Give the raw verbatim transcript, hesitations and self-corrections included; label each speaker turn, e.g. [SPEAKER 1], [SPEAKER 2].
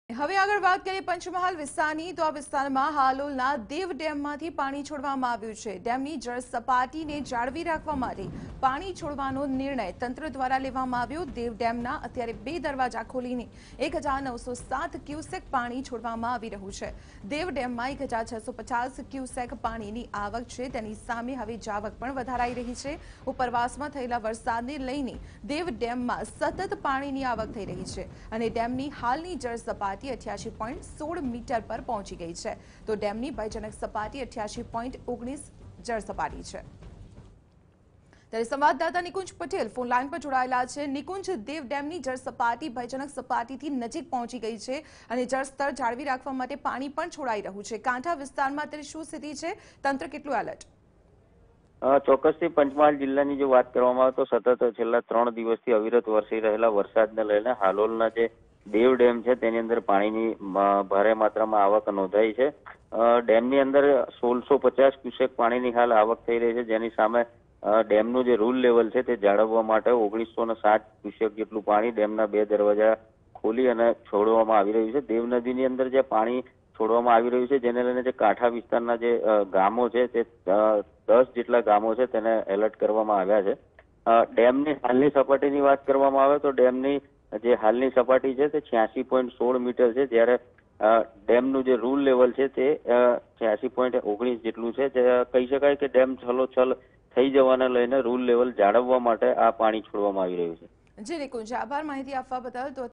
[SPEAKER 1] હવે આગળ વાત કરીએ પંચમહાલ વિસ્તારની તો આ વિસ્તારમાં હાલોલના દેવ ડેમમાંથી પાણી છોડવામાં આવ્યું છે। ડેમની જળ સપાટીને જાળવી રાખવા માટે પાણી છોડવાનો નિર્ણય તંત્ર દ્વારા લેવામાં આવ્યો। દેવ ડેમના અત્યારે બે દરવાજા ખોલીને એક હજાર નવસો સાત ક્યુસેક પાણી છોડવામાં આવી રહ્યું છે। દેવ ડેમમાં એક હજાર છસો પચાસ ક્યુસેક પાણીની આવક છે, તેની સામે હવે જાવક પણ વધારાઈ રહી છે। ઉપરવાસમાં થયેલા વરસાદને લઈને દેવ ડેમમાં સતત પાણીની આવક થઈ રહી છે અને ડેમની હાલની જળ સપાટી अठासी पॉइंट सोल मीटर पर पहुंची गई है, तो डेमनी भयजनक सपाटी अठासी पॉइंट ओगनीस जल सपाटी है। ત્યારે સંવાદદાતા નિકુંજ પટેલ ફોન લાઈન પર જોડાયેલા છે। નિકુંજ, દેવ ડેમની જળ સપાટી ભયજનક સપાટીથી નજીક પહોંચી ગઈ છે અને જળસ્તર જાળવી રાખવા માટે પાણી પણ છોડાઈ રહ્યું છે। કાંઠા વિસ્તારમાં અત્યારે શું સ્થિતિ છે? તંત્ર કેટલું એલર્ટ?
[SPEAKER 2] ચોક્કસથી પંચમહાલ જિલ્લાની જો વાત કરવામાં આવે તો સતત છેલ્લા ત્રણ દિવસથી અવિરત વરસી રહેલા વરસાદને લઈને હાલોલના જે દેવ ડેમ છે તેની અંદર પાણીની ભારે માત્રામાં આવક નોંધાઈ છે। ડેમની અંદર સોળસો પચાસ ક્યુસેક પાણીની હાલ આવક થઈ રહી છે, જેની સામે ડેમનું જે રૂલ લેવલ છે તે જાળવવા માટે ઓગણીસો ને સાત ક્યુસેક જેટલું પાણી ડેમના બે દરવાજા ખોલી અને છોડવામાં આવી રહ્યું છે। દેવ નદીની અંદર જે પાણી છોડવામાં આવી રહ્યું છે જેને લઈને જે કાંઠા વિસ્તારના જે ગામો છે તે દસ જેટલા ગામો છે તેને એલર્ટ કરવામાં આવ્યા છે। ડેમની હાલની સપાટીની વાત કરવામાં આવે તો ડેમની જે હાલની સપાટી છે તે છ્યાસી પોઈન્ટ સોળ મીટર છે, જ્યારે ડેમનું જે રૂલ લેવલ છે તે છ્યાસી પોઈન્ટ ઓગણીસ જેટલું છે। કહી શકાય કે ડેમ છલોછલ થઈ જવાને લઈને રૂલ લેવલ જાળવવા માટે આ પાણી છોડવામાં આવી રહ્યું છે।
[SPEAKER 1] જી નિકુંજ, આભાર માહિતી આપવા બદલ। તો